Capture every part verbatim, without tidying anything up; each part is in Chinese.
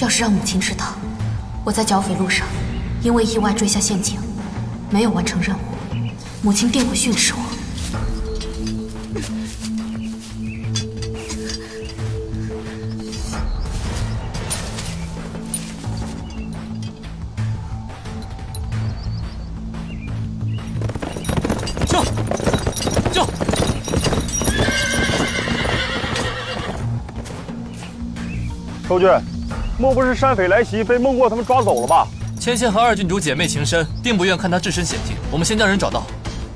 要是让母亲知道我在剿匪路上因为意外坠下陷阱，没有完成任务，母亲定会训斥我。 救！救！ 周俊，莫不是山匪来袭，被孟过他们抓走了吧？ 芊芊和二郡主姐妹情深，定不愿看她置身险境。我们先将人找到。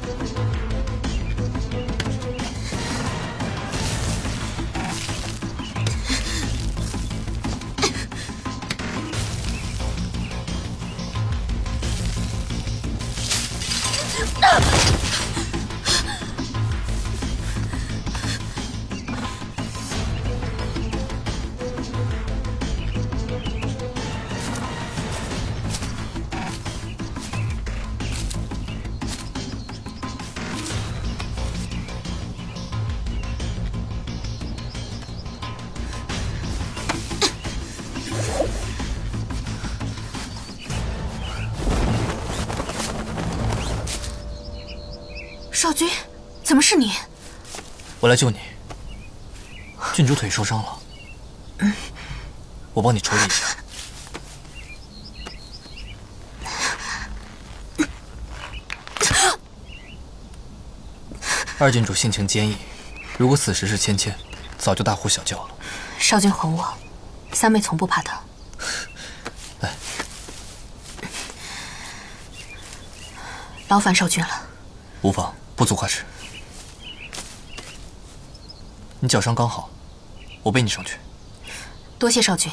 少君，怎么是你？ 我来救你。郡主腿受伤了，嗯，我帮你处理一下。二郡主性情坚毅，如果此时是芊芊，早就大呼小叫了。 少君哄我，三妹从不怕疼。 来， 劳烦少君了。 无妨。不足挂齿。你脚伤刚好，我背你上去。 多谢少君。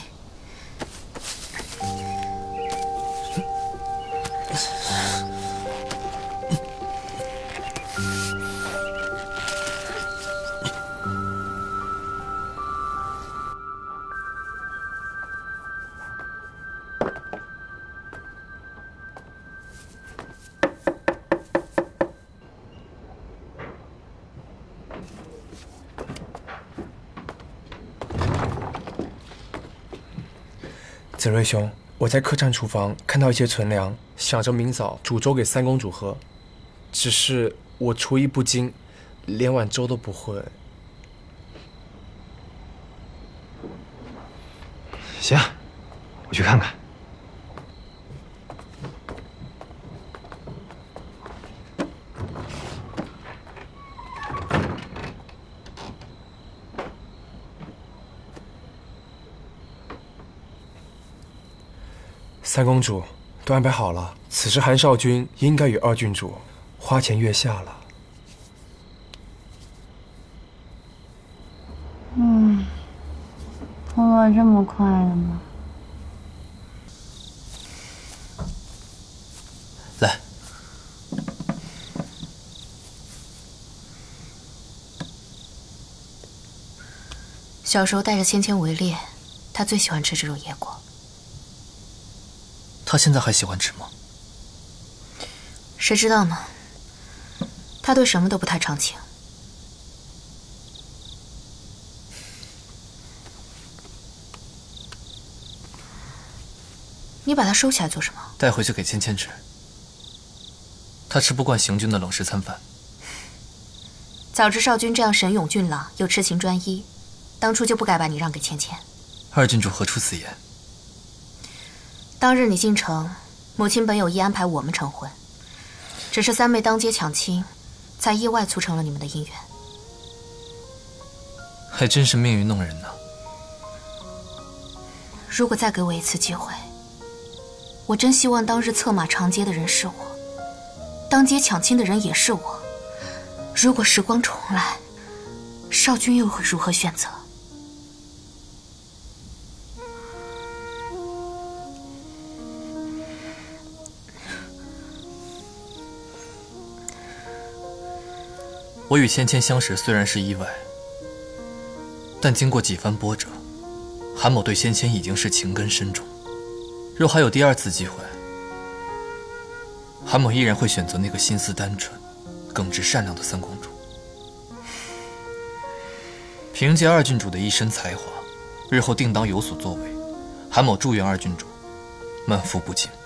子睿兄，我在客栈厨房看到一些存粮，想着明早煮粥给三公主喝，只是我厨艺不精，连碗粥都不会。 行，我去看看。 三公主都安排好了，此时韩少君应该与二郡主花前月下了。 嗯，破落这么快了吗？ 来， 小时候带着芊芊围猎，她最喜欢吃这种野果。 他现在还喜欢吃吗？ 谁知道呢？他对什么都不太长情。你把它收起来做什么？ 带回去给芊芊吃。他吃不惯行军的冷食餐饭。 早知少君这样神勇俊朗又痴情专一，当初就不该把你让给芊芊。 二郡主何出此言？ 当日你进城，母亲本有意安排我们成婚，只是三妹当街抢亲，才意外促成了你们的姻缘。 还真是命运弄人呢。 如果再给我一次机会，我真希望当日策马长街的人是我，当街抢亲的人也是我。如果时光重来，少君又会如何选择？ 我与芊芊相识虽然是意外，但经过几番波折，韩某对芊芊已经是情根深重。若还有第二次机会，韩某依然会选择那个心思单纯、耿直善良的三公主。凭借二郡主的一身才华，日后定当有所作为， 韩某祝愿二郡主满腹不惊。